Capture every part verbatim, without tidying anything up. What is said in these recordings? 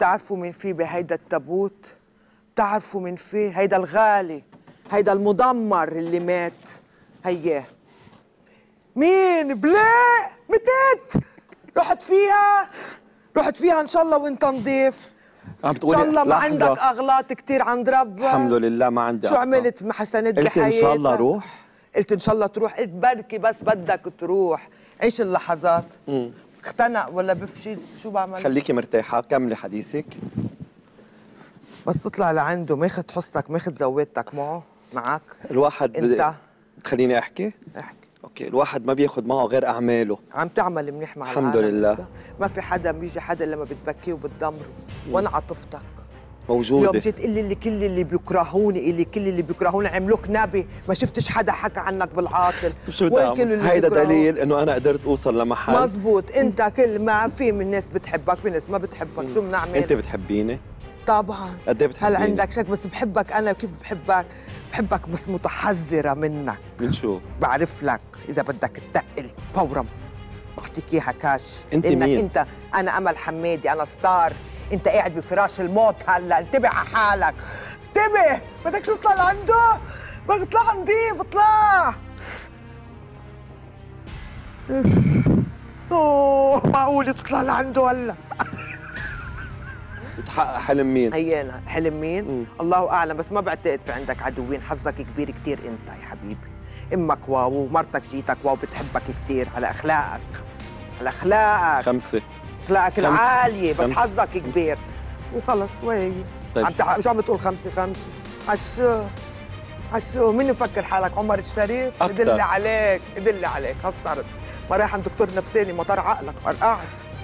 بتعرفوا مين في بهيدا التابوت؟ بتعرفوا مين في؟ هيدا الغالي، هيدا المدمر اللي مات، هياه. مين؟ بلاء متت. رحت فيها، رحت فيها ان شاء الله وانت نضيف. عم ان شاء الله ما لحظة. عندك اغلاط كثير عند ربك. الحمد لله ما عندي. شو عملت ما حسنت بحياتك؟ قلت ان شاء الله روح. قلت ان شاء الله تروح، قلت بركي بس بدك تروح، عيش اللحظات. امم اختنق ولا بفشل شو بعمل؟ خليكي مرتاحة، كملي حديثك. بس تطلع لعنده ماخذ حصتك ماخذ زواتك معه معك. الواحد انت تخليني احكي؟ احكي. اوكي، الواحد ما بياخذ معه غير اعماله. عم تعمل منيح مع الحمد العالم. لله. انت. ما في حدا بيجي حدا لما بتبكيه وبتدمره، وانا عاطفتك موجودة. اليوم جيت قلي اللي كل اللي بيكرهوني، اللي كل اللي بيكرهوني عملوك نبي، ما شفتش حدا حكى عنك بالعاطل. شو بدي هيدا دليل انه انا قدرت اوصل لمحل. مزبوط، انت كل ما في من ناس بتحبك في ناس ما بتحبك، شو بنعمل؟ انت بتحبيني؟ طبعا. قد ايه بتحبيني؟ هل عندك شك؟ بس بحبك انا كيف بحبك؟ بحبك بس متحذرة منك. من شو؟ بعرف لك اذا بدك تتقل فورا بعطيك اياها كاش. انت لانك مين؟ انت انا امل حمادي، انا ستار، انت قاعد بفراش الموت هلا، انتبه على حالك، انتبه، بدك تطلع لعنده؟ بدك تطلع نضيف، اطلع. اوه معقول تطلع لعنده هلا؟ بتحقق حلم مين؟ هيانا حلم مين؟ مم. الله اعلم، بس ما بعتقد في عندك عدوين، حظك كبير كثير انت يا حبيبي. امك واو ومرتك جيتك واو، بتحبك كثير على اخلاقك، على اخلاقك خمسة. اخلاقك العالية، بس خمسة. حظك كبير وخلص. وهي طيب. عم تع... شو عم بتقول خمسة خمسة؟ عشو عشو مين مفكر حالك عمر الشريف؟ أكتر. ادلي عليك ادلي عليك، هستعرض ما رايح عند دكتور نفساني، مطار عقلك فرقعت.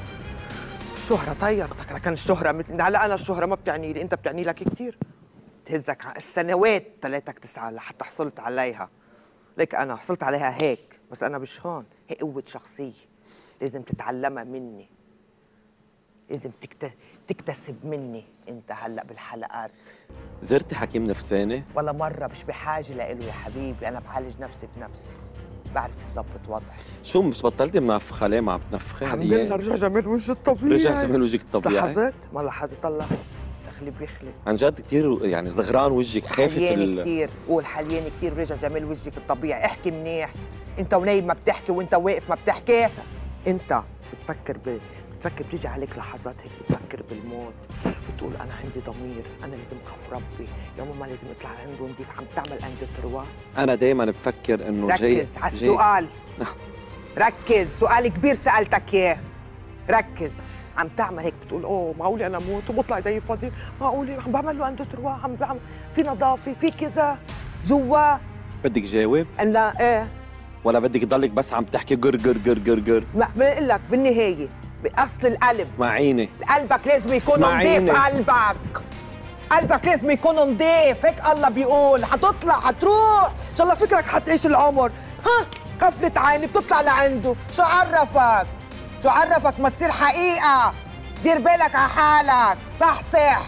الشهرة طيرتك، لكن الشهرة مثل هلا انا الشهرة ما بتعني لي، انت بتعني لك كثير. تهزك السنوات تلاتك تسعة لحتى حصلت عليها، ليك انا حصلت عليها هيك، بس انا مش هون، هي قوة شخصية لازم تتعلمها مني، لازم تكت... تكتسب مني انت هلا بالحلقات. زرتي حكيم نفساني؟ ولا مرة، مش بحاجة لإله يا حبيبي، انا بعالج نفسي بنفسي، بعرف ظبط وضعي. شو مش بطلتي منفخة؟ ليه ما عم تنفخي؟ الحمد لله رجع جمال وجه الطبيعي. رجع جمال وجهك الطبيعي. لاحظت؟ ما لاحظت؟ طلع اخلي بيخلي عن جد كثير يعني زغران وجهك، خايفة حليان ال... كثير، قول حليان كثير، رجع جمال وجهك الطبيعي، احكي منيح، انت ونايم ما بتحكي وانت واقف ما بتحكي، انت بتفكر ب... بتفكر بتيجي عليك لحظات هيك بتفكر بالموت، بتقول انا عندي ضمير، انا لازم اخاف ربي، يوم ما لازم اطلع عنده نضيف، عم تعمل عندي تروى. انا دائما بفكر انه جاي ركز على السؤال، ركز، سؤال كبير سالتك اياه، ركز. عم تعمل هيك بتقول اوه معقولي انا اموت وبطلع ايدي فاضيين، معقولي عم بعمل له عنده تروى، عم بعمل في نظافه في كذا جوا. بدك جاوب؟ لا ايه ولا بدك تضلك بس عم تحكي جر جر جر جر جر؟ ما بقول لك بالنهايه باصل القلب، اسمعيني، قلبك لازم يكون نظيف، قلبك قلبك لازم يكون نظيف، هيك الله بيقول. حتطلع حتروح ان شاء الله، فكرك حتعيش العمر، ها كفلة عيني بتطلع لعنده، شو عرفك؟ شو عرفك ما تصير حقيقة؟ دير بالك على حالك، صح صح.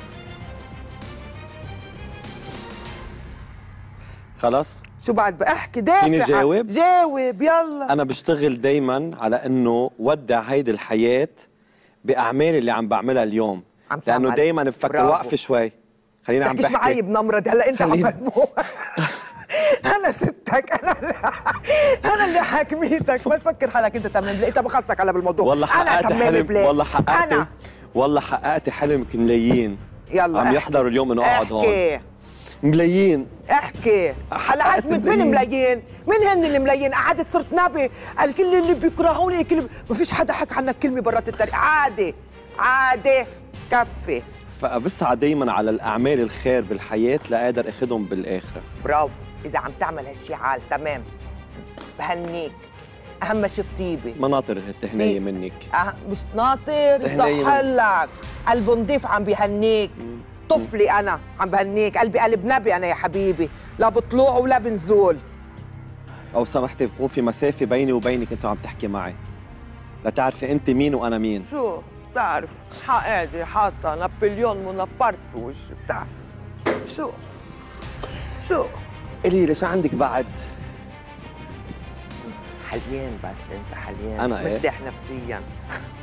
خلص؟ شو بعد بحكي؟ دافع. فيني جاوب؟ جاوب يلا. أنا بشتغل دايماً على إنه ودع هيدي الحياة بأعمالي اللي عم بعملها اليوم، عم لأنه دايماً بفكر وقف شوي، خلينا عم بحكي. تحكيش معي بنمرة هلا أنت عم بتموت. أنا ستك، أنا اللي أنا اللي حاكميتك، ما تفكر حالك أنت تمام، أنت بخصك هلا بالموضوع. والله حققت حلم، والله حققت أنا والله حققت حلمك ملايين. يلا عم احكي. يحضروا اليوم إنه أقعد هون. احكي ملايين. احكي هلا عزمة مين ملايين؟ مين هن اللي ملايين؟ قعدت صرت نبي، الكل اللي بيكرهوني الكل، ما فيش حدا حكى عنك كلمة برات الطريق، عادي عادي كفي. فبسعى دايما على الاعمال الخير بالحياه لاقدر اخذهم بالاخره. برافو، اذا عم تعمل هالشي عال تمام، بهنيك. اهم شيء الطيبه، مناطر التهنيه منك. أه مش ناطر، يصح لك قلب نضيف عم بيهنيك. طفلي انا عم بهنيك، قلبي قلب نبي انا يا حبيبي، لا بطلوع ولا بنزول. او سمحتي بكون في مسافه بيني وبينك انت عم تحكي معي، لتعرفي انت مين وانا مين. شو بعرف، قاعده حاطه نابليون مونابرت بوجهي بتاع شو شو قولي لي شو عندك بعد؟ حليان، بس انت حليان انا ايه؟ مرتاح نفسيا.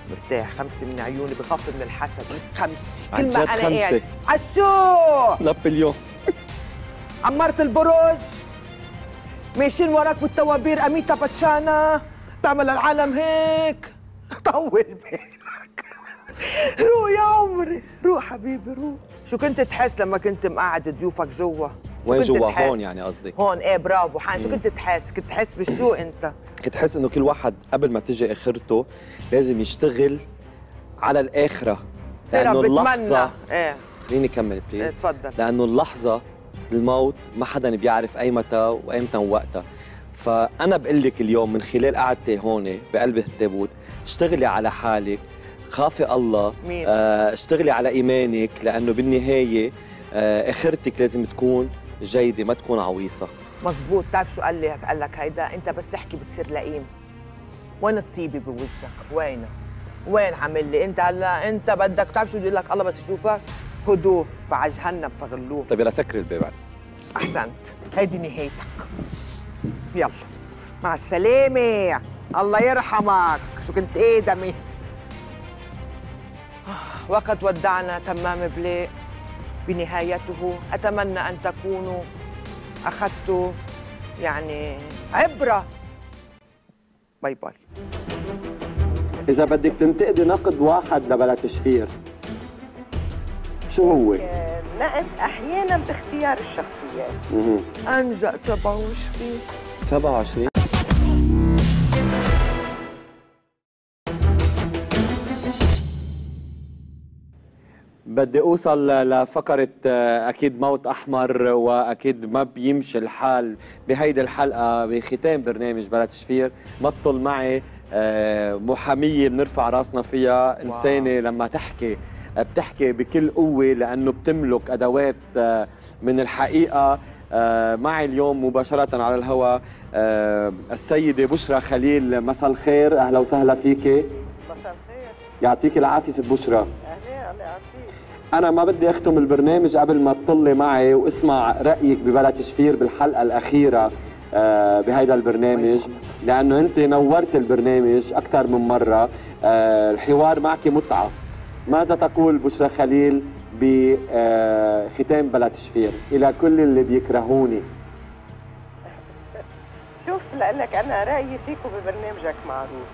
مرتاح. خمسة من عيوني بخاف من الحسد. خمسة عن كل ما جد أنا خمسة. قاعد عشو نابليون. عمرت البرج، ماشيين وراك بالطوابير أميتا باتشانا، تعمل العالم هيك. طول بالك. روح يا عمري، روح حبيبي روح. شو كنت تحس لما كنت مقعد ضيوفك جوا؟ وين جوا؟ هون يعني قصدي. هون ايه برافو حان. شو كنت تحس؟ كنت تحس بالشو انت؟ كنت تحس انه كل واحد قبل ما تجي اخرته لازم يشتغل على الاخره، لانه اللحظه ايه خليني كمل بليز. ايه تفضل. لانه اللحظه الموت ما حدا بيعرف اي متى وايمتى ووقتها. فانا بقول لك اليوم من خلال قعدتي هون بقلب التابوت، اشتغلي على حالك، خافي الله. مين؟ آه اشتغلي على ايمانك، لانه بالنهايه آه اخرتك لازم تكون جيده ما تكون عويصه. مزبوط. بتعرف شو قال لي؟ قال لك هيدا انت بس تحكي بتصير لئيم. وين الطيبه بوجهك؟ وين؟ وين عامل لي انت هلا؟ انت بدك تعرف شو بده يقول لك؟ الله بس يشوفك خدوه فعلى جهنم فغلوه. طيب يلا سكري الباب. احسنت، هيدي نهايتك. يلا مع السلامه، الله يرحمك. شو كنت ادمي. وقد ودعنا تمام بلاء بنهايته. اتمنى ان تكونوا اخذتوا يعني عبره. باي باي. إذا بدك تنتقدي نقد واحد لبلا تشفير، شو هو؟ نقد أحياناً باختيار الشخصيات. اها أنجأ سبعة وعشرين سبعة وعشرين. بدي اوصل لفقره اكيد موت احمر، واكيد ما بيمشي الحال بهيدي الحلقه بختام برنامج بلا تشفير ما تطل معي محاميه بنرفع راسنا فيها، انسانه لما تحكي بتحكي بكل قوه لانه بتملك ادوات من الحقيقه. معي اليوم مباشره على الهواء السيده بشرى خليل. مساء الخير، اهلا وسهلا فيكي. مساء الخير، يعطيك العافيه ست بشرى. اهلا الله يعافيك. أنا ما بدي أختم البرنامج قبل ما تطلي معي واسمع رأيك ببلا تشفير بالحلقة الأخيرة بهيدا البرنامج، لأنه أنت نورت البرنامج أكثر من مرة. الحوار معك متعة. ماذا تقول بشرى خليل بختام بلا تشفير إلى كل اللي بيكرهوني؟ شوف لك أنا رأيي فيك وببرنامجك معروف.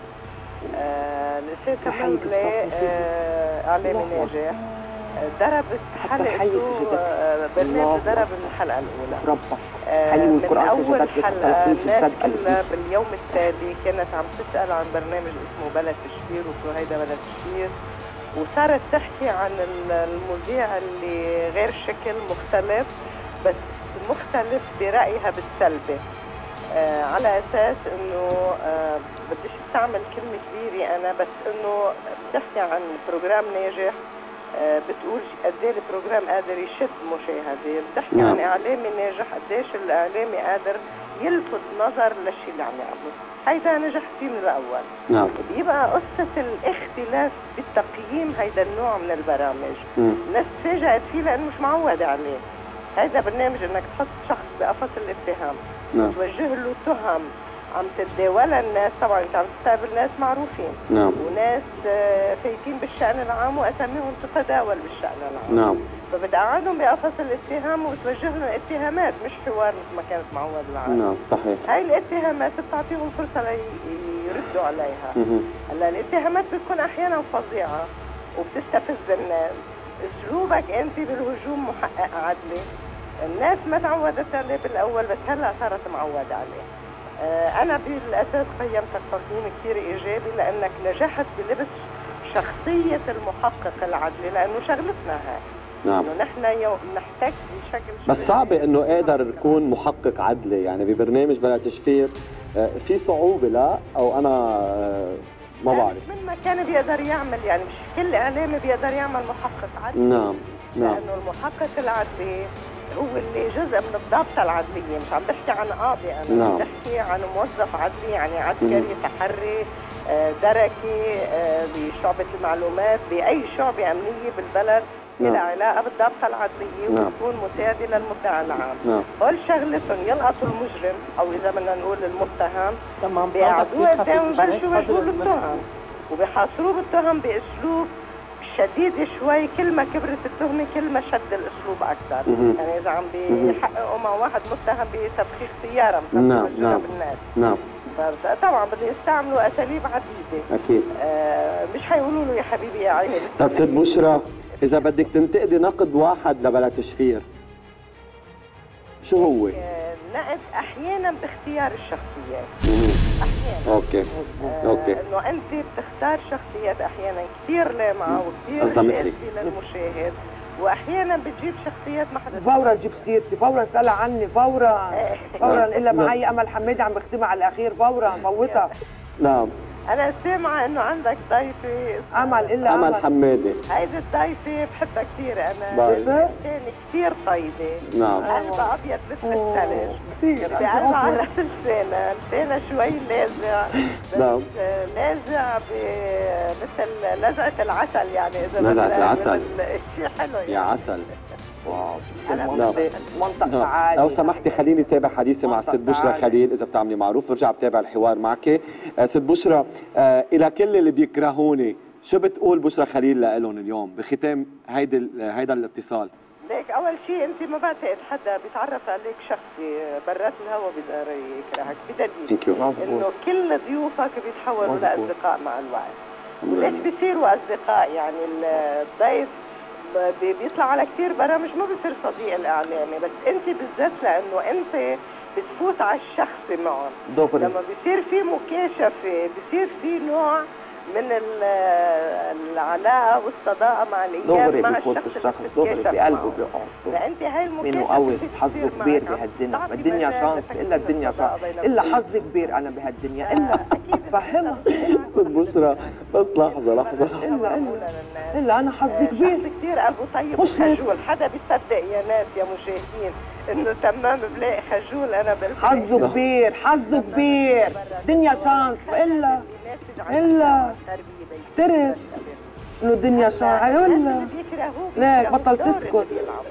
الأستاذ تحييك الصف إعلامي ناجح ضربت حلقته برنامج ضرب من الحلقه الاولى. ربك حيوا القران سجدت الناس كلها باليوم التالي كانت عم تسال عن برنامج اسمه بلا تشفير وشو هيدا بلا تشفير، وصارت تحكي عن المذيع اللي غير شكل مختلف بس مختلف برايها بالسلبي، آه على اساس انه آه بديش استعمل كلمه كبيره انا، بس انه بتحكي عن بروجرام ناجح. آه بتقول قد ايه البروجرام قادر يشد مشاهده، بتحكي نعم. عن اعلامي ناجح قديش الاعلامي قادر يلفت نظر للشيء اللي عم يعمله، هيدا نجح فيه من الاول. نعم. بيبقى قصه الاختلاف بالتقييم هيدا النوع من البرامج، الناس تفاجأت فيه لانه مش معوده عليه. هيدا برنامج انك تحط شخص بقفص الاتهام، نعم. توجه له تهم عم تتداولها الناس. طبعا انت عم تستقبل ناس معروفين، نعم. وناس فايتين بالشأن العام واساميهم تتداول بالشأن العام، نعم. فبتقعدهم بقفص الاتهام وتوجه لهم اتهامات مش حوار مثل ما كانت معود العالم. نعم صحيح. هاي الاتهامات بتعطيهم فرصه ليردوا عليها. هلا الاتهامات بتكون احيانا فظيعه وبتستفز الناس. اسلوبك انت بالهجوم محقق عدلي، الناس ما تعودت عليه بالاول بس هلا صارت معوده عليه. أنا بالأساس قيمتك تقييم كثير إيجابي لأنك نجحت بلبس شخصية المحقق العدلي، لأنه شغلتنا هاي. نعم. إنه نحن يوم نحتاج بشكل بس صعبة إنه أقدر أكون محقق عدلي، يعني ببرنامج بلا تشفير في صعوبة لا؟ أو أنا ما بعرف. من ما كان بيقدر يعمل، يعني مش كل إعلامي بيقدر يعمل محقق عدلي. نعم نعم. لأنه المحقق العدلي هو اللي جزء من الضابطة العدلية، مش عم بحكي عن قاضي أنا، نعم. عم بحكي عن موظف عدلي، يعني عسكري تحري دركي بشعبة المعلومات بأي شعبة أمنية بالبلد، نعم. لها علاقة بالضابطة العدلية، نعم. وتكون مساعدة للمدعي العام، نعم. هول شغلتهم يلقطوا المجرم أو إذا بدنا نقول المتهم، تمام، بيقعدوه قدام بلشوا يوجهوا له التهم. وبيحاصروه بالتهم باسلوب شديد شوي. كل ما كبرت التهمه كل ما شد الاسلوب اكثر. يعني اذا عم بيحققوا مع واحد متهم بتبخير سياره مثلا نعم نعم بالناس نعم طبعا بده يستعملوا اساليب عديده اكيد. آه مش حيقولوا له يا حبيبي يا عيني. طيب ست بشرى، اذا بدك تنتقدي نقد واحد لبلا تشفير شو هو؟ نقد احيانا باختيار الشخصيات. احيانا اوكي آه اوكي انه انت بتختار شخصيات احيانا كثير لامعه وكثير سياسيه للمشاهد، واحيانا بتجيب شخصيات ما حدا فورا تجيب سيرتي، فورا اسالها عني، فورا فورا الا معي امل حمادي عم بختمها على الاخير، فورا فوتها. نعم أنا سامعة إنه عندك ضيفة أمل إلا أمل حمادي. هيدي الضيفة بحبها كثير أنا. شايفة؟ كانت كثير طيبة. نعم. قلبها أبيض مثل الثلج. كثير. بقلبها على لسانها، لسانها شوي لازع. نعم. لازع مثل لزقة العسل يعني إذا لزقة العسل. شيء حلو يعني. يا عسل. واو منطق منطق سعادة. لو سمحتي خليني اتابع حديثي مع الست بشرى خليل اذا بتعملي معروف، برجع بتابع الحوار معك. ست بشرى، آه الى كل اللي بيكرهوني شو بتقول بشرى خليل لهم اليوم بختام هيدا هيدا الاتصال؟ ليك اول شيء انت ما بعتقد حدا بيتعرف عليك شخصي برات الهوا بيقدر يكرهك، بدليل انه كل ضيوفك بيتحولوا لاصدقاء مع الوقت. وليش بيصيروا اصدقاء؟ يعني الضيف بيطلع على كثير برامج ما بصير صديق الاعلامي، بس انت بالذات لانه انت بتفوت على الشخص معهم دغري. لما بيصير في مكاشفه بيصير في نوع من العلاقه والصداقه مع الايام مع بفوت بالشخص دغري بقلبه بيقعد. فانت هاي المكاشفه منه قوي، حظه كبير بهالدنيا، ما الدنيا شانس الا الدنيا شانس، الا حظ كبير انا بهالدنيا، الا فهمها. ست بشرى بس لحظه لحظه الا الا الا انا حظي كبير كثير قلبه طيب وخجول. حدا بيصدق يا ناس يا مشاهدين انه تمام بلاقي خجول؟ انا بالفعل حظه كبير، حظه كبير، دنيا شانس. الا الا اعترف انه الدنيا شانس. الا ليك بطل تسكت.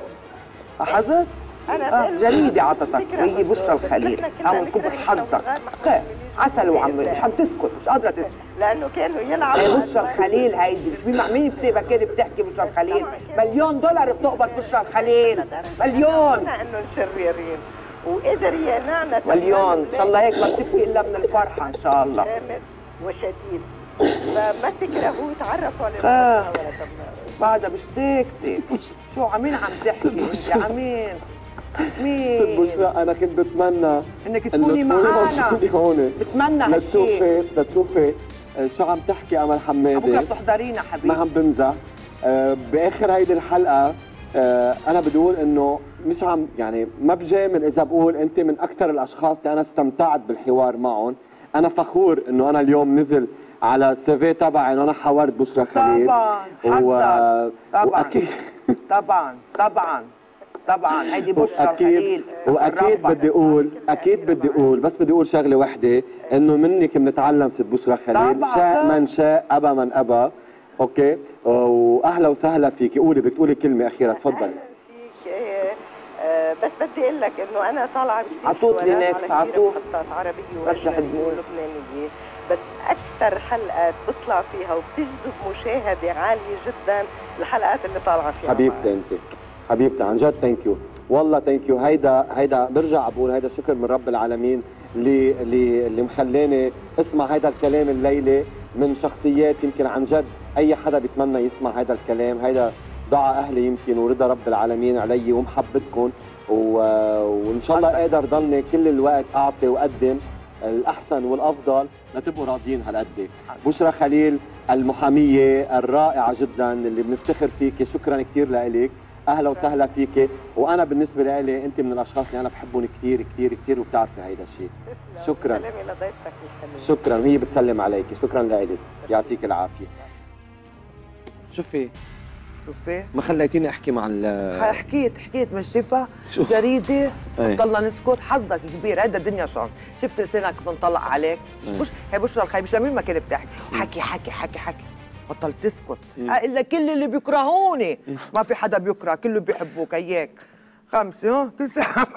لاحظت؟ آه جريدة عطتك وهي بشرى الخليل، عم كبر حظك. خير عسل وعم مش عم تسكت، مش قادرة تسكت. لأنه كانوا يلعبوا. هي بشرى الخليل هيدي، مش مين مين بتبقى كده بتحكي بشرى الخليل؟ مليون دولار بتقبض بشرى الخليل، مليون. إنه شريرين وقدر ينعنا مليون، إن شاء الله هيك ما بتبكي إلا من الفرحة إن شاء الله. وشديد، فما تكرهوه تعرفوا على خير بعدها مش ساكتة. شو عمين عم تحكي أنت عمين؟ مين؟ ست بشرى انا كنت بتمنى انك تكوني معنا، هون بتمنى هالشيء لتشوفي لتشوفي شو عم تحكي امل حمادي. بكره بتحضرينا حبيبي. ما عم بمزح. آه باخر هيدي الحلقه آه انا بدي اقول انه مش عم يعني ما بجامل اذا بقول انت من اكثر الاشخاص اللي انا استمتعت بالحوار معهم. انا فخور انه انا اليوم نزل على السي في تبعي انه انا حاورت بشرى خليل. طبعا حذر و... طبعا وأكيد طبعا طبعا طبعا هيدي بشرى خليل. واكيد بدي اقول اكيد بدي اقول بس بدي اقول شغله وحده انه منك بنتعلم ست بشرى خليل. شاء من شاء ابى من ابى. اوكي واهلا وسهلا فيكي. قولي بدك تقولي كلمه اخيره تفضلي. بس بدي اقول لك انه انا طالعه عطوط لينكس عطوط عربيه بس يحبوني ولبنانيه، بس اكثر حلقات بطلع فيها وبتجذب مشاهده عاليه جدا الحلقات اللي طالعه فيها. حبيبتي انت حبيبتي عن جد ثانك يو والله ثانك يو. هيدا هيدا برجع بقول هيدا شكر من رب العالمين اللي اللي اللي مخلاني اسمع هيدا الكلام الليله من شخصيات يمكن عن جد اي حدا بيتمنى يسمع هيدا الكلام. هيدا دعاء اهلي يمكن ورضا رب العالمين علي ومحبتكم و... وان شاء الله اقدر ضلني كل الوقت اعطي واقدم الاحسن والافضل لتبقوا راضيين هالقد. بشرى خليل المحاميه الرائعه جدا اللي بنفتخر فيك، شكرا كثير لك. اهلا وسهلا فيك. وانا بالنسبه لي انت من الاشخاص اللي انا بحبهم كثير كثير كثير وبتعرفي هيدا الشيء. شكرا. سلامي لضيفتك الخليل. شكرا وهي بتسلم عليك. شكرا لك يعطيك العافيه. شوفي شوفي ما خليتيني احكي مع ال حكيت حكيت من الشفا جريده ضلنا نسكت. حظك كبير هيدا الدنيا شانس. شفت لسانك كيف انطلق عليك. مش بش هي بشرى الخيل مش مين ما كانت بتحكي حكي حكي حكي حكي بطل تسكت. الا كل اللي بيكرهوني ما في حدا بيكره، كله بيحبوك. اياك خمسه ها كل ساعه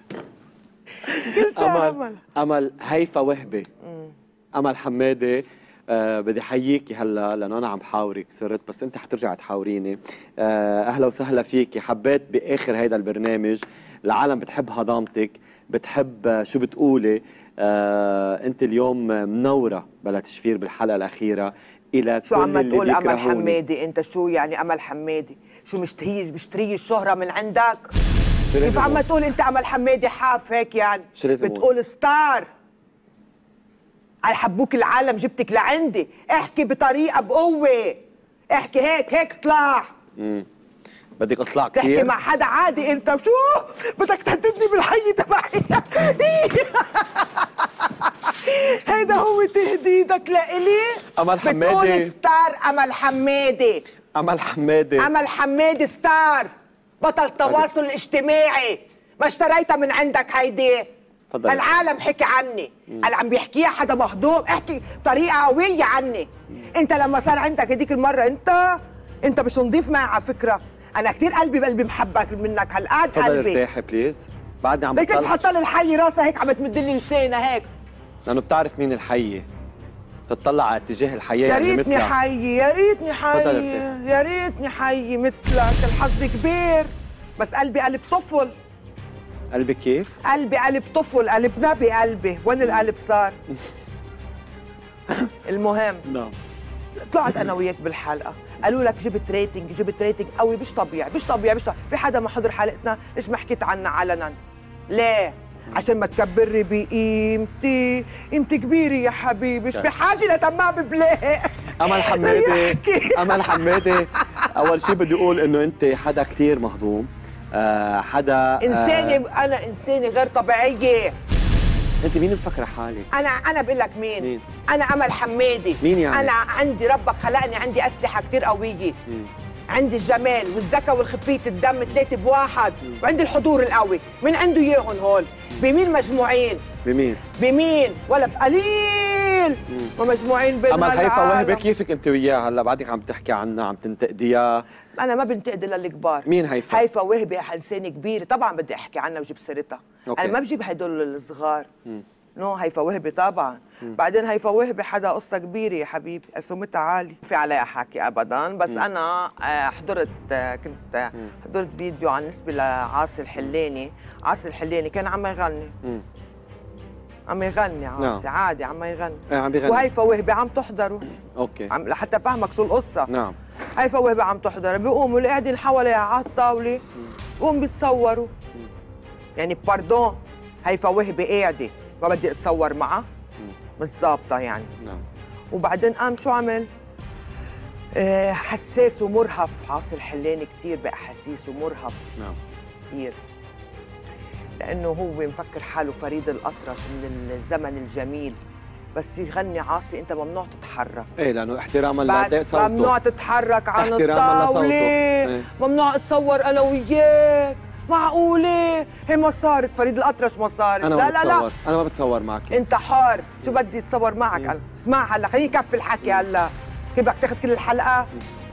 كل ساعه. امل امل هيفا وهبه. امل حمادي أه بدي احييكي هلا لانه انا عم بحاورك صرت، بس انت حترجع تحاوريني. أه اهلا وسهلا فيكي. حبيت باخر هيدا البرنامج العالم بتحب هضامتك، بتحب شو بتقولي. أه انت اليوم منوره بلا تشفير بالحلقه الاخيره الى شو كل عم اللي تقول امل بيكرهوني. حمادي؟ انت شو يعني امل حمادي؟ شو مشتهي مشتري الشهره من عندك؟ شو كيف لازم عم أقول؟ تقول انت امل حمادي حاف هيك يعني؟ شو لازم أقول؟ بتقول ستار. على حبوك العالم جبتك لعندي، احكي بطريقه بقوه، احكي هيك هيك اطلع. امم بدك اطلع تحكي كثير؟ مع حدا عادي انت شو؟ بدك تهددني بالحي تبعي؟ هيدا هو تهديدك لإلي؟ امل حمادي. بتقول ستار امل حمادي. امل حمادي. امل حمادي ستار بطل التواصل الاجتماعي، ما اشتريتها من عندك هيدي. تفضل. العالم حكي عني، اللي عم بيحكيها حدا مهضوم، احكي بطريقه قويه عني. مم. انت لما صار عندك هديك المره انت انت مش نضيف معي على فكره، انا كثير قلبي بقلبي محبك منك هالقد تفضل قلبي. ارتاحي بليز. بعدني عم ليك بطلع تحط لي الحي راسها هيك عم تمد لي لسانها هيك، لانه بتعرف مين الحية، تطلع على اتجاه الحياة. يا يعني ريتني مثلها. حي يا ريتني حي تفضل ارتاحي. يا ريتني حي مثلك، الحظ كبير بس قلبي قلب طفل. قلبك كيف؟ قلبي قلب طفل، قلب نبي قلبي، وين القلب صار؟ المهم نعم. طلعت انا وياك بالحلقه، قالوا لك جبت ريتنج جبت ريتنج قوي، مش طبيعي مش طبيعي مش طبيعي. في حدا ما حضر حلقتنا ليش ما حكيت عنها علنا؟ ليه؟ عشان ما تكبري بقيمتي، قيمتي كبيره يا حبيبي، مش بحاجه لتمام بلاق. امل حمادي. امل حمادي، اول شيء بدي اقول انه انت حدا كثير مهضوم، آه حدا آه انسانه، انا انسانه غير طبيعيه. انت مين مفكره حالك؟ انا انا بقول لك مين؟ مين؟ انا امل حمادي. مين يعني؟ انا عندي ربك خلقني عندي اسلحه كثير قويه. مم. عندي الجمال والذكاء والخفيه الدم ثلاثه بواحد، مم. وعندي الحضور القوي، مين عنده اياهم هول؟ بمين مجموعين؟ بمين؟ بمين؟ ولا بقليل ومجموعين بين امل هيفا وهبه، هالعالم. كيفك انت وياها هلا بعدك عم تحكي عنها عم تنتقديها؟ انا ما بنتقد للكبار. مين هيفا؟ هيفا وهبه لساني كبيره، طبعا بدي احكي عنها وجيب سيرتها. أوكي. انا ما بجيب هدول الصغار. مم. نو هيفا وهبه طبعا. مم. بعدين هيفا وهبه حدا قصه كبيره يا حبيبي، اسهمتها عالي، في عليها حكي ابدا، بس مم. انا حضرت كنت حضرت فيديو عن نسبه لعاصي الحلاني. عاصي الحلاني كان عم يغني. مم. عم يغني عاصي. نعم. عادي عم يغني. ايه عم يغني. وهيفا وهبه عم تحضره. اوكي. عم لحتى فهمك شو القصه. نعم. هيفا وهبه عم تحضر، بيقوموا اللي قاعدين حواليها على الطاوله بيقوموا بيتصوروا. مم. يعني باردون، هيفا وهبه قاعده ما بدي اتصور معها، مش ظابطه يعني. نعم. وبعدين قام شو عمل؟ آه حساس ومرهف، عاصي الحلاني كثير باحاسيس ومرهف. نعم. كثير، لانه هو مفكر حاله فريد الاطرش من الزمن الجميل، بس يغني عاصي انت ممنوع تتحرك. ايه لانه احتراما لصوته، بس ممنوع تتحرك عن الطاوله. ايه. ممنوع اتصور انا وياك. معقولة؟ هي ما صارت، فريد الأطرش ما صارت. أنا لا ما لا بتصور. لا أنا ما بتصور معك. أنت حار، شو بدي أتصور معك أنا؟ اسمع هلا، خليني كفي الحكي هلا، كيف بدك تاخذ كل الحلقة؟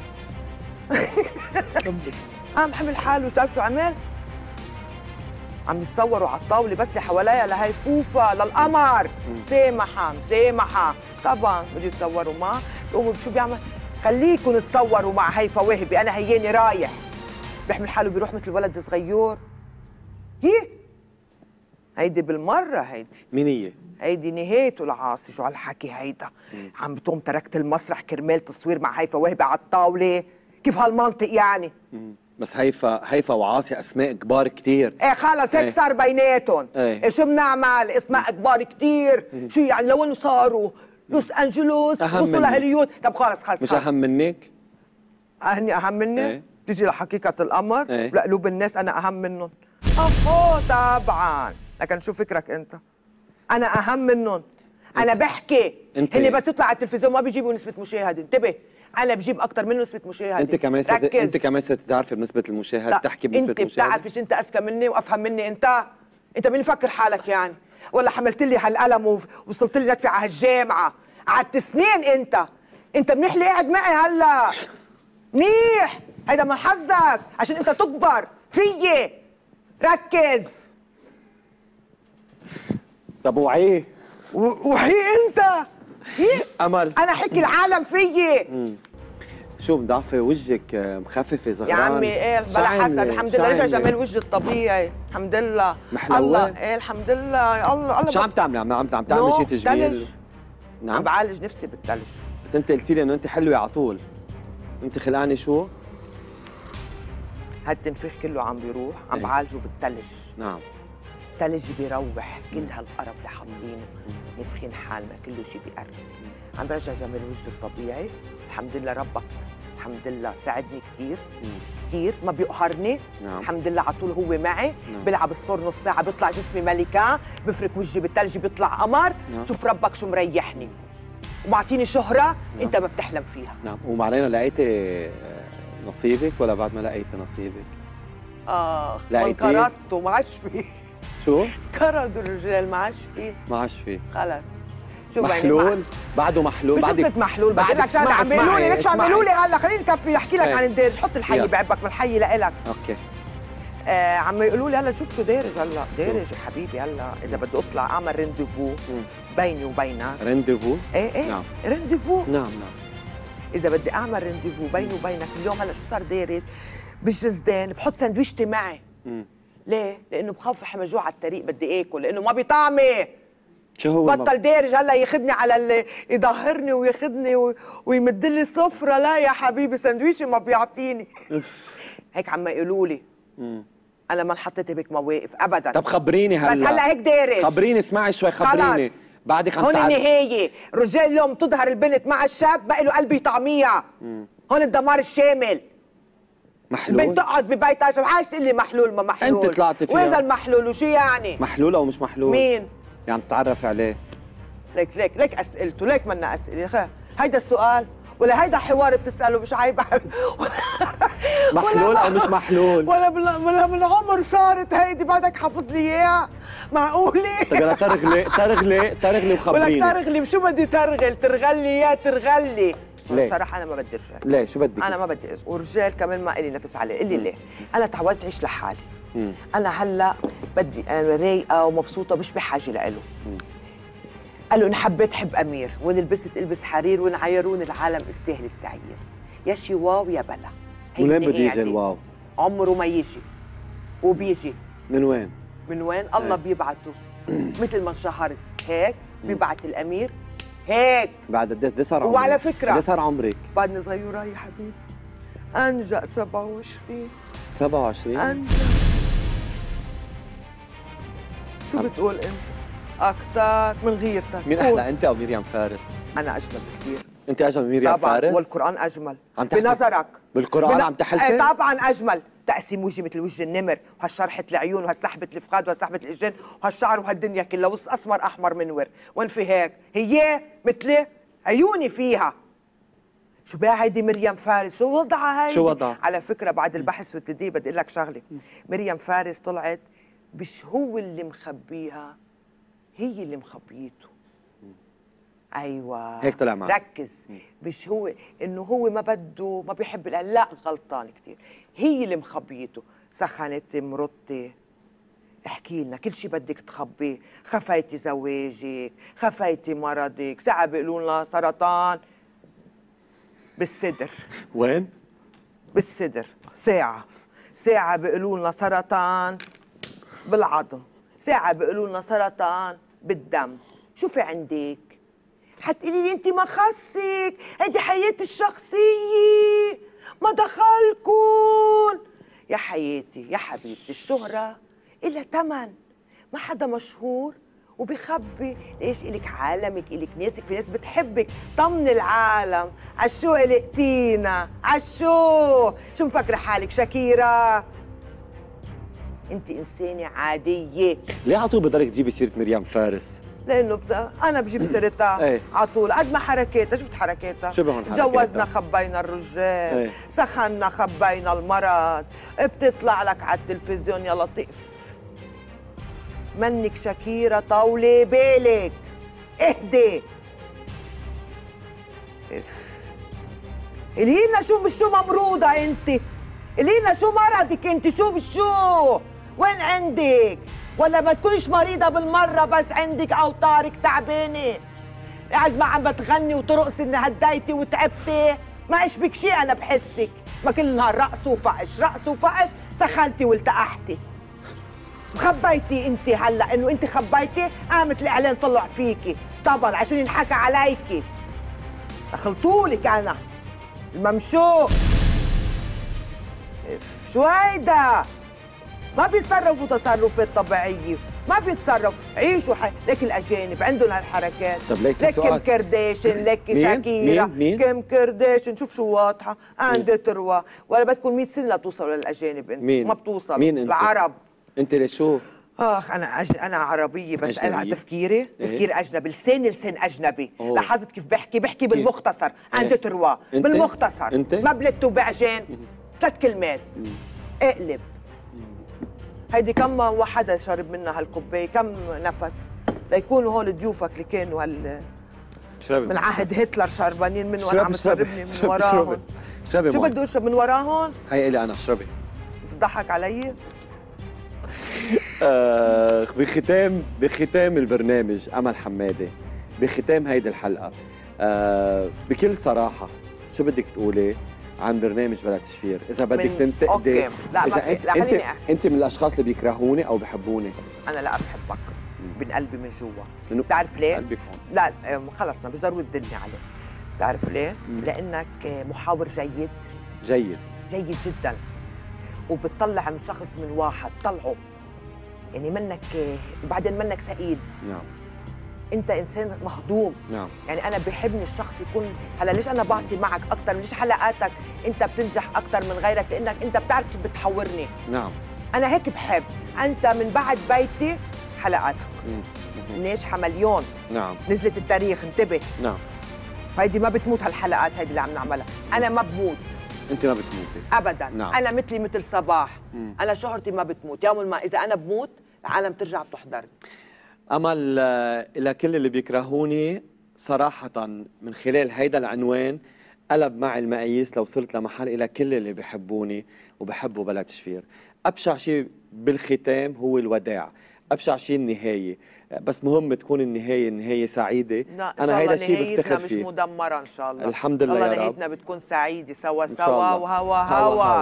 قام حمل حاله، بتعرف شو عمل؟ عم يتصوروا على الطاولة بس اللي حواليها لهي فوفا للقمر، مسامحة مسامحة، طبعا بده يتصوروا معه، بيقوموا شو بيعمل؟ خليكم تتصوروا مع هيفا وهبي، أنا هياني رايح. بيحمل حاله بيروح مثل ولد صغير. هي هيدي بالمرة هيدي. مين هي؟ هيدي نهايته العاصي، شو هالحكي هيدا؟ مم. عم بتقوم تركت المسرح كرمال تصوير مع هيفا وهبي على الطاولة، كيف هالمنطق يعني؟ مم. بس هيفا هيفا وعاصي اسماء كبار كثير. ايه خلص هيك ايه. صار بيناتهم. ايه. ايه شو بنعمل؟ اسماء كبار كثير، شو يعني لوين صاروا؟ لوس انجلوس، وصلوا لهوليود، طب خلص خلص مش اهم منك؟ هني اهم مني؟ ايه. تيجي لحقيقة الأمر ايه. لقلوب الناس أنا أهم منهم. أوه طبعا، لكن شو فكرك أنت؟ أنا أهم منهم. أنا بحكي هني بس يطلع على التلفزيون ما بيجيبوا نسبة مشاهدة، انتبه، أنا بجيب أكثر منه نسبة مشاهدة. أنت كمان ست... أنت كمان بتعرفي بنسبة المشاهدة، تحكي بنسبة أنت المشاهدة. أنت بتعرفش أنت أذكى مني وأفهم مني أنت؟ أنت مين فكر حالك يعني؟ ولا حملت لي هالقلم ووصلت لي ندفع على هالجامعة، قعدت سنين أنت، أنت منيح اللي قاعد معي هلا. منيح، هيدا من حظك عشان انت تكبر فيي. ركز. طب وعيه؟ وعيه انت؟ امل انا حكي العالم فيي. مم. شو مضعفه وجهك، مخففه زغران يا عمي ايه بلا حسد، الحمد لله رجع جمال وجهي الطبيعي، الحمد لله. محلوة؟ الله ايه الحمد لله يا الله. الله شو عم تعملي؟ عم عم تعملي شيء تجميل؟ تلج. نعم عم بعالج نفسي بالثلج. بس انت قلتي لي انه انت حلوه على طول. انت خلقانه شو؟ هالتنفيخ كله عم بيروح، عم ايه. بعالجه بالثلج. نعم. الثلج بيروح كل هالقرف اللي حاطينه، نفخين حالنا كله شيء بيقرب. عم برجع جمال وجهي الطبيعي، الحمد لله ربك الحمد لله ساعدني كثير كثير، ما بيقهرني. نعم. الحمد لله على طول هو معي. نعم. بلعب سبور نص ساعه بيطلع جسمي ملكه، بفرك وجهي بالثلج بيطلع قمر. نعم. شوف ربك شو مريحني ومعطيني شهره. نعم. انت ما بتحلم فيها. نعم. ومعلينا لقيتي نصيبك ولا بعد ما لقيتي نصيبك؟ اخ لقيتيه؟ انقرضتوا ما عادش فيه. شو؟ انقرضوا الرجال ما عادش فيه. ما عادش فيه. خلص شو محلول؟ بعده محلول؟ مش بعدك قصة محلول، بدي بعدك لك شغله عم اسمعي- بيقولوا لي ليك شو عم اسمعي. بيقولوا لي هلا. خليني نكفي احكي لك ايه. عن الدارج. حط الحي يلا. بعبك من الحي لإلك. اوكي. آه عم يقولوا لي هلا شوف شو دارج هلا. دارج يا حبيبي هلا اذا بدي اطلع اعمل رنديفو مم. بيني وبينك. رنديفو؟ ايه ايه نعم. رنديفو. نعم نعم. اذا بدي اعمل رنديفو بيني وبينك اليوم هلا شو صار دارج بالجزدان بحط سندويشتي معي. مم. ليه؟ لانه بخاف رح مجوع على الطريق بدي اكل لانه ما بيطعمي. شو هو بطل دارج هلا ياخذني على ال... يظهرني وياخذني و... ويمد لي سفره. لا يا حبيبي سندويشي ما بيعطيني. هيك عم يقولوا لي. مم. انا ما انحطيت بك مواقف ابدا. طب خبريني هلا. بس هلا هيك دارج. خبريني اسمعي شوي خبريني. خلص. بعدك عم هون تعد... النهايه. الرجال اليوم تظهر البنت مع الشاب ما له قلب يطعميها. هون الدمار الشامل. محلول؟ البنت تقعد ببيتها شو حاجة تقول لي محلول ما محلول؟ انت طلعتي فيها. وين المحلول وشو يعني؟ محلول او مش محلول؟ مين؟ يعني تتعرفي عليه. ليك ليك ليك اسئلته ليك منا اسئله خ هيدا السؤال ولا هيدا حوار بتساله مش عيب. محلول او مش محلول؟ ولا بال... ولا بالعمر صارت هيدي بعدك حافظ لي اياها؟ معقوله؟ طيب يلا ترغلي ترغلي ترغلي وخبريني. ولك ترغلي شو بدي ترغل؟ ترغلي يا ترغلي. ليه؟ صراحه انا ما بدي رجال. ليه شو بدك؟ انا ما بدي رجال ورجال كمان ما إلي نفس عليه. قلي ليه؟ انا تعودت اعيش لحالي. مم. انا هلا بدي انا رايقه ومبسوطه مش بحاجه لإله. قال له ان حبيت حب امير وان لبست البس حرير وان عايروني العالم استاهل التعيير. يا شي واو يا بلا. وين بده يجي الواو؟ عمره ما يجي وبيجي. من وين؟ من وين؟ الله بيبعته. مثل ما انشهرت هيك بيبعت الامير هيك. بعد قد ايه صار عمرك؟ وعلى فكره قد ايه صار عمرك؟ بعدني صغيره يا حبيبي. انجأ سبعة وعشرين. سبعة وعشرين؟ انجأ. شو بتقول انت؟ اكثر من غيرتك. مين احلى انت او مريم فارس؟ انا اجمل بكثير. انت اجمل من مريم طبعا فارس؟ والقران اجمل. عم تحلف؟ بنظرك بالقران بن... عم تحلفي؟ ايه طبعا اجمل. تقسيم وجهي مثل وجه النمر وهالشرحة العيون وهالسحبة الفخاد وهالسحبة الاجن وهالشعر وهالدنيا كلها وص اسمر احمر منور. وين في هيك؟ هي مثلي عيوني فيها. شو بقى هيدي مريم فارس؟ شو وضعها هيدي؟ شو وضعها؟ على فكره بعد البحث والتدقيق بدي اقول لك شغله. مريم فارس طلعت مش هو اللي مخبيها، هي اللي مخبيته. ايوه هيك طلع معك. ركز. مش هو انه هو ما بده ما بيحب الأهل. لا غلطان كثير. هي اللي مخبيته. سخنت مرتي. احكي لنا كل شيء بدك تخبيه. خفيتي زواجك، خفيتي مرضك، ساعة بيقولوا لنا سرطان بالصدر. وين؟ بالصدر. ساعة ساعة بيقولوا لنا سرطان بالعظم، ساعة بيقولوا لنا سرطان بالدم. شو في عندك؟ حتقولي لي انت ما خصك، هيدي حياتي الشخصية ما دخلكن. يا حياتي يا حبيبتي الشهرة إلها تمن. ما حدا مشهور وبخبي. ليش؟ إلك عالمك، إلك ناسك، في ناس بتحبك. طمن العالم. عشو قلقتينا؟ عشو؟ شو مفكرة حالك شاكيرا؟ انت إنسانة عادية. ليه على طول بضلك تجيبي سيرة مريم فارس؟ لانه بتا... انا بجيب سيرتها ايه على طول. قد ما حركاتها شفت حركاتها. شو بهون حركاتها؟ جوزنا خبينا الرجال. ايه. سخنا خبينا المرض. بتطلع لك على التلفزيون يا لطيف. منك شاكيرا طولي بالك. اهدي. اف الينا شو مش شو ممروضه انت. الينا شو مرضك انت. شو بشو وين عندك؟ ولا ما تكونش مريضة بالمرة بس عندك أوتارك تعبانة. قاعد ما عم بتغني وترقصي ان هديتي وتعبتي؟ ما اشبك شيء انا بحسك، ما كل نهار رقص وفقش رقص وفقش، سخنتي والتقحتي. خبيتي انت هلا انه انت خبيتي، قامت الاعلان طلع فيكي طبعا عشان ينحكى عليكي. دخلتولك انا الممشوق. شو هيدا؟ ما بيتصرفوا تصرفات طبيعيه، ما بيتصرف. عيشوا حي... لك الاجانب عندهم هالحركات. طب ليك لك سؤال. كيم كارداشيان، لك مين؟ شاكيرا، مين؟ مين؟ كيم كارداشيان. شوف شو واضحه، عندي تروى. ولا بدكم مية سنه لتوصلوا للاجانب انتم. مين؟ ما بتوصلوا. مين انت؟ العرب. انت لشو؟ اخ انا أج... انا عربيه بس أجنبية؟ انا تفكيري تفكير إيه؟ اجنبي، لساني لسان اجنبي. أوه. لاحظت كيف بحكي؟ بحكي بالمختصر. عندي إيه؟ تروى أنت؟ بالمختصر. أنت؟ ما بلت بعجين. ثلاث كلمات. اقلب. هيدي كم وحدا شرب منها هالكوبايه؟ كم نفس ليكونوا هول ضيوفك اللي كانوا هال اشربي من عهد هتلر شربانين منه، وانا عم اشربي تشربني من اشربي وراهم. اشربي شو مي. بدي اشرب من وراهم؟ هي الي انا اشربي. بتضحك علي؟ آه بختام بختام البرنامج امل حمادي، بختام هيدي الحلقه، آه بكل صراحه شو بدك تقولي عن برنامج بلا تشفير؟ اذا بدك من- تنتقدي. أوكي. لا، ما اذا في- انت لا، خليني انت, أحكي. انت من الاشخاص اللي بيكرهوني او بحبوني؟ انا لا بحبك من قلبي من جوا. لأنه بتعرف ليه؟ قلبك هون. لا آه، خلصنا مش ضروري تدلني عليه. بتعرف ليه؟ مم. لانك آه، محاور جيد جيد. جيد جدا، وبتطلع من شخص من واحد طلعه. يعني منك آه، وبعدين منك ثقيل، نعم انت انسان مهضوم. نعم يعني انا بحبني الشخص يكون هلا. ليش انا بعطي معك اكثر؟ ليش حلقاتك انت بتنجح اكثر من غيرك؟ لانك انت بتعرف كيف بتحورني. نعم. انا هيك بحب. انت من بعد بيتي حلقاتك مم. مم. ناجحه مليون. نعم نزلت التاريخ، انتبه. نعم. هيدي ما بتموت هالحلقات هيدي اللي عم نعملها. انا ما بموت انت ما بتموتي ابدا. نعم. انا مثلي مثل صباح. مم. انا شهرتي ما بتموت. يوم ما اذا انا بموت العالم ترجع بتحضر. أمل، آه، إلى كل اللي بيكرهوني صراحة من خلال هيدا العنوان قلب معي المقاييس لو وصلت لمحل إلى كل اللي بيحبوني وبحبوا بلا تشفير. أبشع شيء بالختام هو الوداع، أبشع شيء النهاية، بس مهم تكون النهاية نهاية سعيدة. لا ان أنا شاء الله هيدا الشيء نهايتنا بفتخر مش فيه. مدمره ان شاء الله. الحمد ان لله شاء يا الله رب. نهايتنا بتكون سعيده سوا إن شاء سوا الله. وهوا هوا هوا. هوا.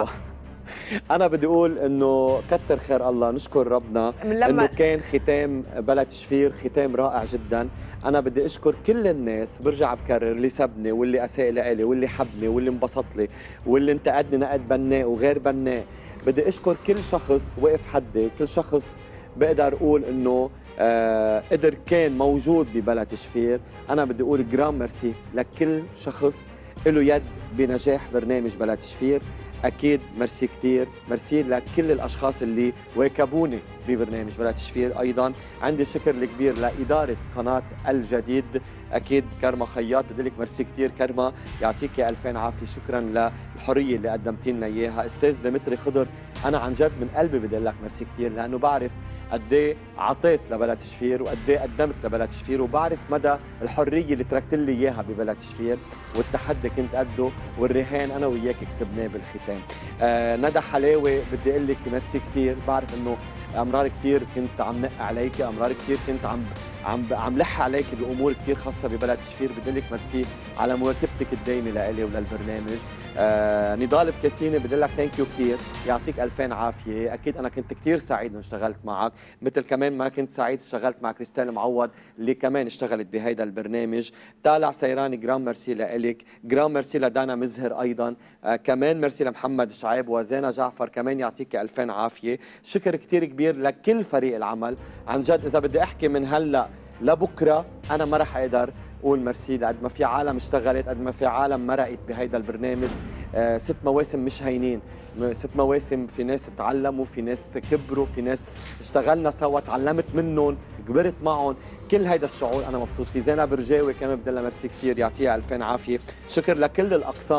أنا بدي أقول إنه كتر خير الله، نشكر ربنا من لما- إنه كان ختام بلا تشفير ختام رائع جدا. أنا بدي أشكر كل الناس، برجع بكرر، اللي سبني واللي أساء لي واللي حبني واللي انبسط لي واللي انتقدني نقد بناء وغير بناء. بدي أشكر كل شخص وقف حدي، كل شخص بقدر أقول إنه آه قدر كان موجود ببلا تشفير. أنا بدي أقول جرام ميرسي لكل شخص له يد بنجاح برنامج بلا تشفير. أكيد مرسي كتير، مرسي لكل الأشخاص اللي واكبوني ببرنامج بلا تشفير. أيضا عندي شكر الكبير لإدارة قناة الجديد، أكيد كرمة خياط، بدي لك مرسي كتير كرمة، يعطيك ألفين عافية. شكرا للحرية اللي قدمتي لنا إياها. أستاذ ديمتري خضر، أنا عن جد من قلبي بدي لك مرسي كتير، لأنه بعرف قد ايه عطيت لبلا تشفير وقد ايه قدمت لبلا تشفير، وبعرف مدى الحريه اللي تركت لي اياها ببلا تشفير، والتحدي كنت قده، والرهان انا وياك كسبناه بالختام. آه ندى حلاوه، بدي اقول لك ميرسي كثير. بعرف انه امرار كثير كنت عم نق عليك، امرار كثير كنت عم عم عم لح عليك بامور كثير خاصه ببلا تشفير. بدي لك ميرسي على مواكبتك الدايمه لإلي وللبرنامج. آه نضال بكاسيني، بدي لك ثانك يو كثير، يعطيك ألفين عافيه. اكيد انا كنت كثير سعيد انه اشتغلت معك، مثل كمان ما كنت سعيد اشتغلت مع كريستال معوض اللي كمان اشتغلت بهيدا البرنامج. طالع سيراني، جرام ميرسي لإلك، جرام ميرسي لدانا مزهر ايضا، آه كمان ميرسي لمحمد شعيب وزينة جعفر، كمان يعطيك ألفين عافيه. شكر كثير كبير لكل فريق العمل. عن جد اذا بدي احكي من هلا لبكره انا ما رح اقدر قول ميرسي، قد ما في عالم اشتغلت، قد ما في عالم مرقت بهيدا البرنامج. آه ست مواسم مش هينين، ست مواسم في ناس تعلموا، في ناس كبروا، في ناس اشتغلنا سوا، تعلمت منهم، كبرت معهم. كل هيدا الشعور انا مبسوط فيه. زينب رجاوي كمان بدي لها ميرسي كثير، يعطيها ألفين عافيه. شكر لكل الاقسام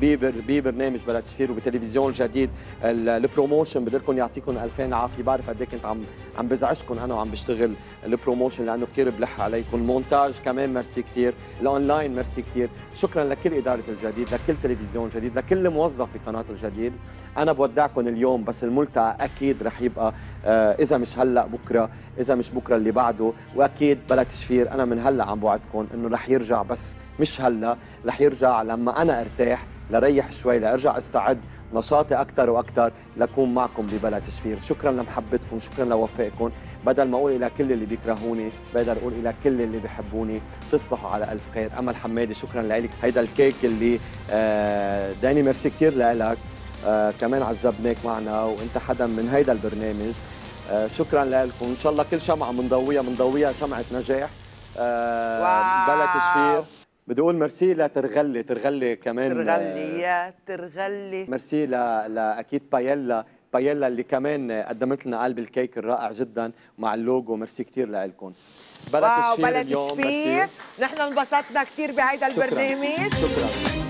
ببرنامج بلا تشفير وبتلفزيون جديد. البروموشن بدي لكم يعطيكم الفين عافيه، بعرف قد ايه كنت عم عم بزعجكم انا وعم بشتغل البروموشن لانه كثير بلح عليكم. المونتاج كمان ميرسي كثير، الاونلاين ميرسي كثير. شكرا لكل اداره الجديد، لكل تلفزيون جديد، لكل موظف بقناه الجديد. انا بودعكم اليوم، بس الملتقى اكيد رح يبقى آه اذا مش هلا بكره، اذا مش بكره اللي بعده، واكيد بلا تشفير انا من هلا عم بوعدكم انه رح يرجع، بس مش هلا، رح يرجع لما انا ارتاح، لريح شوي، لارجع استعد نشاطي اكثر واكثر لكون معكم ببلا تشفير. شكرا لمحبتكم، شكرا لوفائكم. بدل ما اقول الى كل اللي بيكرهوني بقدر اقول الى كل اللي بيحبوني تصبحوا على الف خير. امل حمادي شكرا لك، هيدا الكيك اللي آه داني ميرسي كثير لك، آه كمان عذبناك معنا وانت حدا من هيدا البرنامج. آه شكرا لكم، ان شاء الله كل شمعه بنضويها بنضويها شمعه نجاح. آه بلا تشفير. بدي اقول ميرسي لترغلي، ترغلي كمان ترغلي يا ترغلي. ميرسي لاكيد بايلا، بايلا اللي كمان قدمت لنا قلب الكيك الرائع جدا مع اللوجو. ميرسي كثير لكم. بلا تشفير بلا اليوم. تشفير، نحن انبسطنا كثير بهيدا البرنامج. شكرا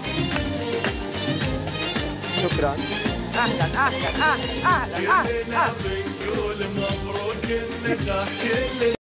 شكرا. اهلا اهلا اهلا اهلا اهلا, أهلاً.